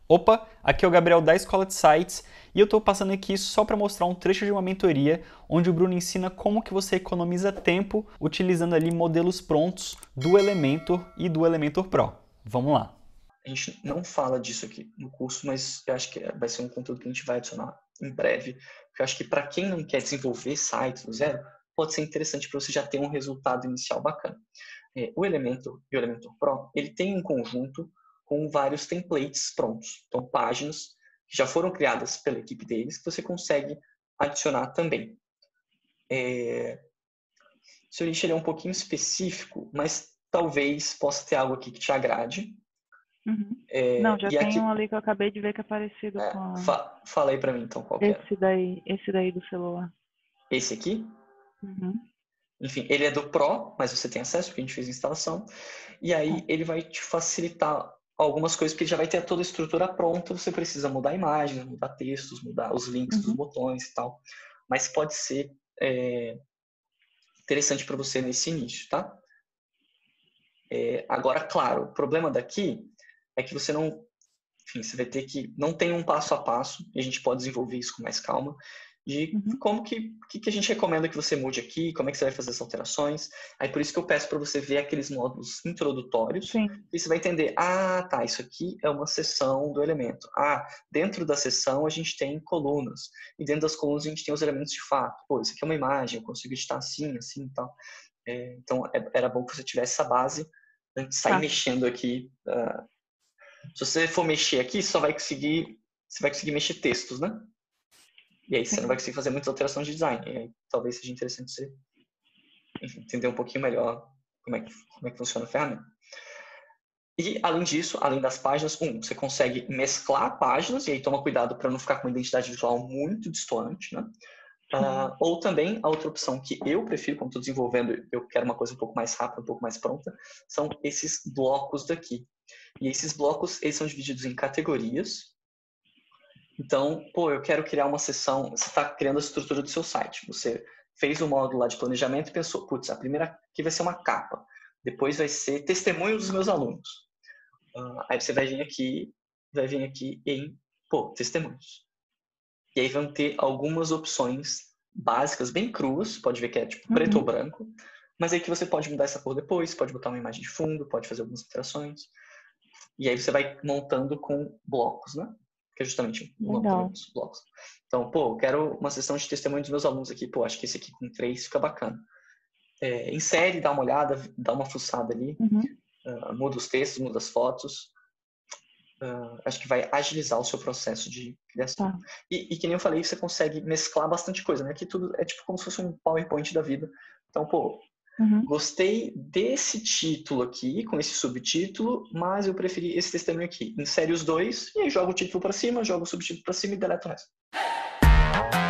Opa, aqui é o Gabriel da Escola de Sites e eu estou passando aqui só para mostrar um trecho de uma mentoria onde o Bruno ensina como que você economiza tempo utilizando ali modelos prontos do Elementor e do Elementor Pro. Vamos lá. A gente não fala disso aqui no curso, mas eu acho que vai ser um conteúdo que a gente vai adicionar em breve, porque eu acho que para quem não quer desenvolver sites do zero, pode ser interessante para você já ter um resultado inicial bacana. O Elementor e o Elementor Pro, ele tem um conjunto com vários templates prontos, então páginas que já foram criadas pela equipe deles, que você consegue adicionar também. Seu nicho ele é um pouquinho específico, mas talvez possa ter algo aqui que te agrade. Uhum. Não, já E tem aqui, um ali que eu acabei de ver que é parecido com fala aí para mim então qual que era. esse daí do celular. Esse aqui, Uhum. enfim, ele é do Pro, mas você tem acesso porque a gente fez a instalação. E aí ele vai te facilitar algumas coisas, porque ele já vai ter toda a estrutura pronta, você precisa mudar imagens, mudar textos, mudar os links dos botões e tal. Mas pode ser interessante para você nesse início, tá? Agora, claro, o problema daqui é que você não... Enfim, você vai ter que... Não tem um passo a passo, e a gente pode desenvolver isso com mais calma, de como que a gente recomenda que você mude aqui, como é que você vai fazer as alterações. Aí por isso que eu peço para você ver aqueles módulos introdutórios, Sim. e você vai entender, tá, isso aqui é uma seção do elemento. Dentro da seção a gente tem colunas, e dentro das colunas a gente tem os elementos de fato. Pô, isso aqui é uma imagem, eu consigo editar assim, assim e tal. Então era bom que você tivesse essa base antes de sair mexendo aqui. Se você for mexer aqui, você vai conseguir mexer textos, né? E aí você não vai conseguir fazer muitas alterações de design. E aí, talvez seja interessante você entender um pouquinho melhor como é que funciona a ferramenta. E, além disso, além das páginas, você consegue mesclar páginas, e aí toma cuidado para não ficar com uma identidade visual muito distoante, né? Ou também, a outra opção que eu prefiro, como estou desenvolvendo, eu quero uma coisa um pouco mais rápida, um pouco mais pronta, são esses blocos daqui. E esses blocos, eles são divididos em categorias. Então, eu quero criar uma seção, você está criando a estrutura do seu site. Você fez o módulo lá de planejamento e pensou, a primeira aqui vai ser uma capa. Depois vai ser testemunho dos meus alunos. Aí você vai vir aqui em, testemunhos. E aí vão ter algumas opções básicas, bem cruas, pode ver que é tipo preto ou branco, mas aí que você pode mudar essa cor depois, pode botar uma imagem de fundo, pode fazer algumas alterações. E aí você vai montando com blocos, né? Que é justamente o nome também dos blocos. Então, eu quero uma sessão de testemunho dos meus alunos aqui. Acho que esse aqui com 3 fica bacana. Insere, dá uma olhada, dá uma fuçada ali, muda os textos, muda as fotos. Acho que vai agilizar o seu processo de criação. E que nem eu falei, você consegue mesclar bastante coisa, né? Aqui tudo é tipo como se fosse um PowerPoint da vida. Então, gostei desse título aqui, com esse subtítulo, mas eu preferi esse testemunho aqui. Insere os dois, e aí joga o título para cima, joga o subtítulo para cima e deleta o resto.